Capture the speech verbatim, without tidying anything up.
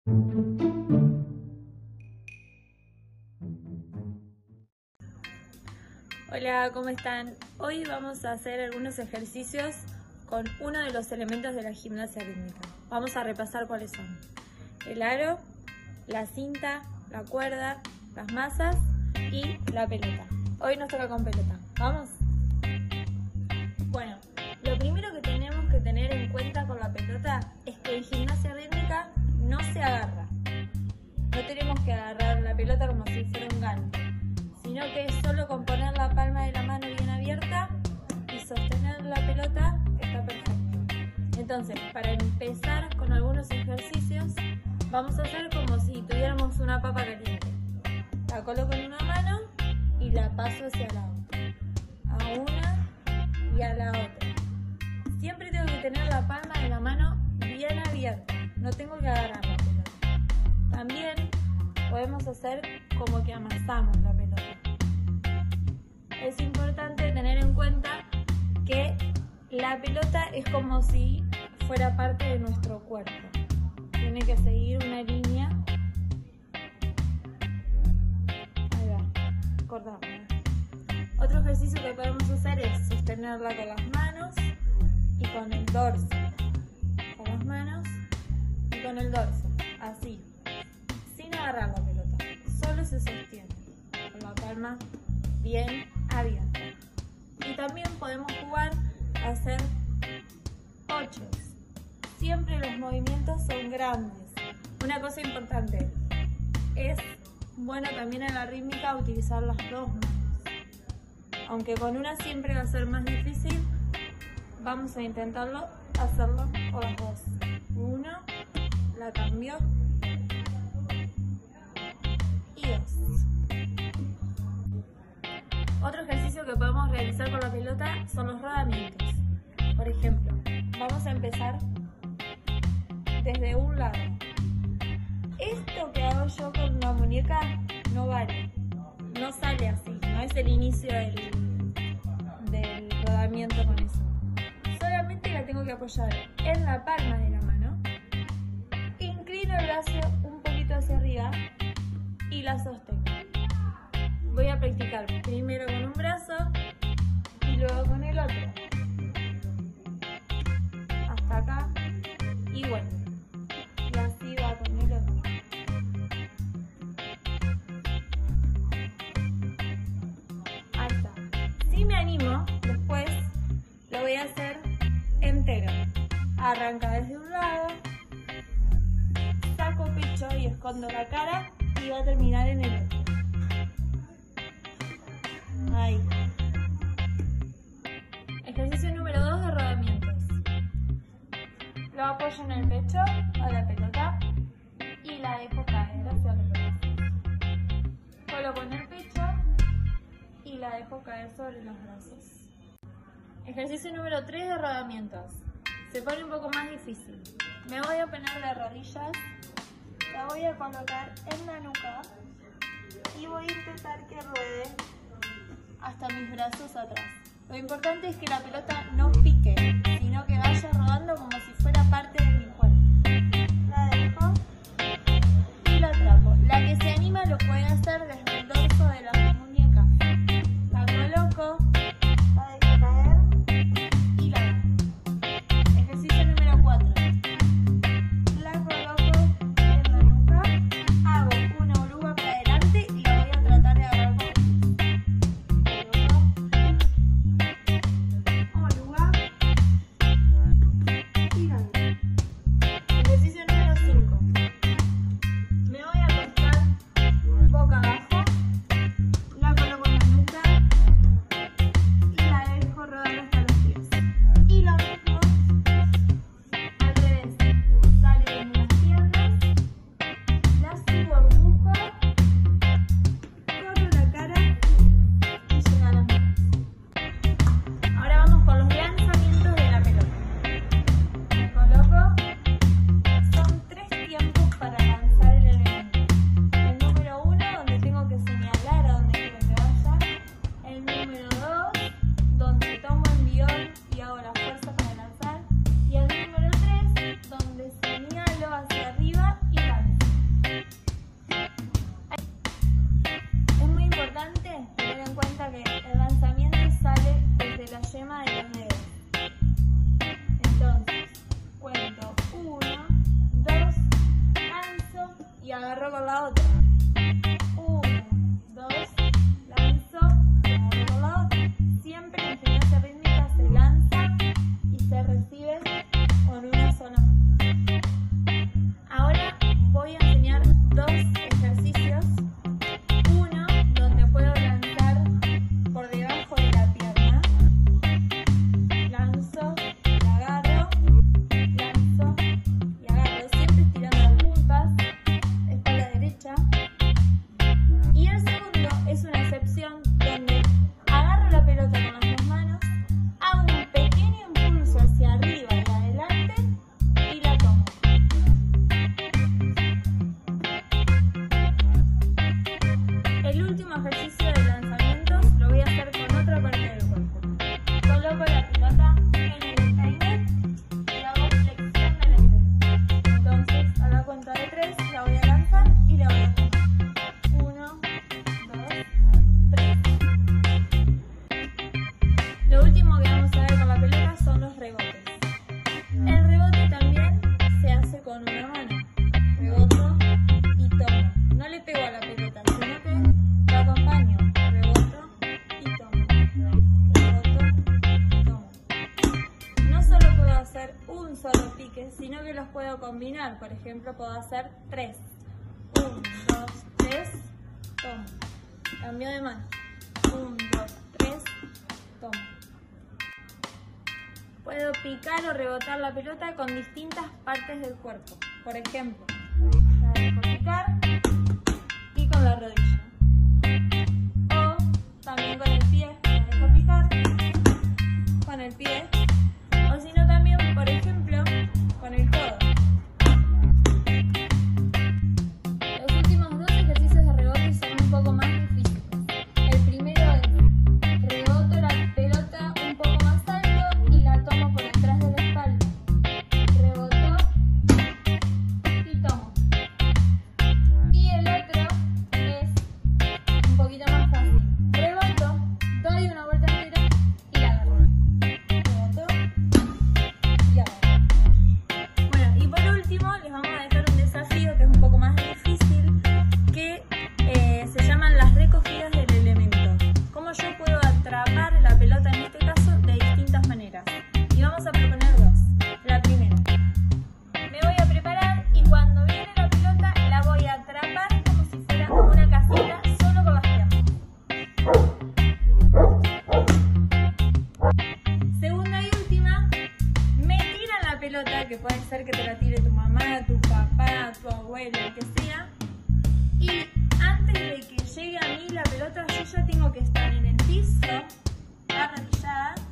Hola, ¿cómo están? Hoy vamos a hacer algunos ejercicios con uno de los elementos de la gimnasia rítmica. Vamos a repasar cuáles son: el aro, la cinta, la cuerda, las masas y la pelota. Hoy nos toca con pelota. ¿Vamos? Bueno, lo primero que tenemos que tener en cuenta con la pelota es que en gimnasia rítmica no se agarra. No tenemos que agarrar la pelota como si fuera un gancho, sino que es solo con poner la palma de la mano bien abierta y sostener la pelota está perfecto. Entonces, para empezar con algunos ejercicios, vamos a hacer como si tuviéramos una papa caliente. La coloco en una mano y la paso hacia la otra, a una y a la otra. Siempre tengo que tener la palma de la mano bien abierta, no tengo que agarrar la pelota. También podemos hacer como que amasamos la pelota. Es importante tener en cuenta que la pelota es como si fuera parte de nuestro cuerpo. Tiene que seguir una línea. Ahí va, cortamos. Otro ejercicio que podemos hacer es sostenerla con las manos y con el dorso. Con las manos y con el dorso, así, sin agarrar la pelota. Solo se sostiene con la palma bien abierta. Y también podemos jugar a hacer ochos. Siempre los movimientos son grandes. Una cosa importante, es bueno también en la rítmica utilizar las dos manos. Aunque con una siempre va a ser más difícil, vamos a intentarlo hacerlo con las dos. Uno, la cambio y dos. Otro ejercicio que podemos realizar con la pelota son los rodamientos. Por ejemplo, vamos a empezar desde un lado. Esto que hago yo con una muñeca no vale, no sale así, no es el inicio del, del rodamiento con eso. Solamente la tengo que apoyar en la palma de la mano, inclino el brazo un poquito hacia arriba y la sostengo. Voy a practicar primero con un brazo y luego con el otro. Hasta acá y vuelvo. Y así va con el otro. Ahí está. Si me animo, después lo voy a hacer entero. Arranca desde un lado, saco pecho y escondo la cara y va a terminar en el otro. Ahí. Ejercicio número dos de rodamientos. Lo apoyo en el pecho a la pelota y la dejo caer hacia la pelota. Coloco en el pecho y la dejo caer sobre los brazos. Ejercicio número tres de rodamientos. Se pone un poco más difícil. Me voy a poner de rodillas, la voy a colocar en la nuca y voy a intentar que ruede hasta mis brazos atrás. Lo importante es que la pelota no pique, sino que vaya rodando como si fuera parte de mi cuerpo. La dejo y la atrapo. La que se anima lo puede hacer desde el dorso de las muñecas. La coloco, la dejo caer y la dejo. Ejercicio número cuatro. La coloco en la nuca, hago una oruga para adelante y la voy a tratar de agarrar con la otra. Uno, dos, lanzo, y agarro por la otra. Siempre en gimnasia rítmica se lanza y se recibe con una sola mano. Ahora voy a enseñar dos ejercicios. Uno donde puedo lanzar por debajo de la pierna. Lanzo y agarro, lanzo y agarro, siempre estirando las puntas, espalda derecha. Y el segundo es una excepción donde agarro la pelota con las dos manos, hago un pequeño impulso hacia arriba y adelante y la tomo. El último ejercicio de lanzamientos lo voy a hacer con otra parte del cuerpo. Coloco la pelota en el empeine y hago flexión del empeine. Entonces, a la cuenta de tres la voy a lanzar y la voy a tomar. Uno, dos, tres. Lo último que vamos a ver con la pelota son los rebotes. El rebote también se hace con una mano. Reboto y tomo. No le pego a la pelota, sino que lo acompaño. Reboto y tomo. Reboto y tomo. No solo puedo hacer un solo pique, sino que los puedo combinar. Por ejemplo, puedo hacer tres. Un, dos, tres, tomo. Cambio de mano. Un, dos, tres, tomo. Puedo picar o rebotar la pelota con distintas partes del cuerpo. Por ejemplo, la dejo picar y con la rodilla. O también con el pie, la dejo picar con el pie. O si no también, por ejemplo, con el codo. Los últimos dos ejercicios de rebote son un poco más difíciles. El primero es reboto la pelota un poco más alto y la tomo por detrás de la espalda. Reboto y tomo. Y el otro es un poquito más fácil. Reboto, doy una vuelta entera y la agarro. Reboto y agarro. Bueno, y por último les vamos a dejar un desafío que es un poco más difícil, que eh, se llaman las recogidas del elemento. Cómo yo puedo atrapar la pelota en este caso de distintas maneras. Y vamos a proponer dos. La primera. Me voy a preparar y cuando viene la pelota la voy a atrapar como si fuera una casita solo con las piernas. Segunda y última, me tiran la pelota, que puede ser que te la tire tu mamá, tu papá, tu abuelo, el que sea. Y antes de que llegue a mí la pelota, yo ya tengo que estar en el piso, arrodillada,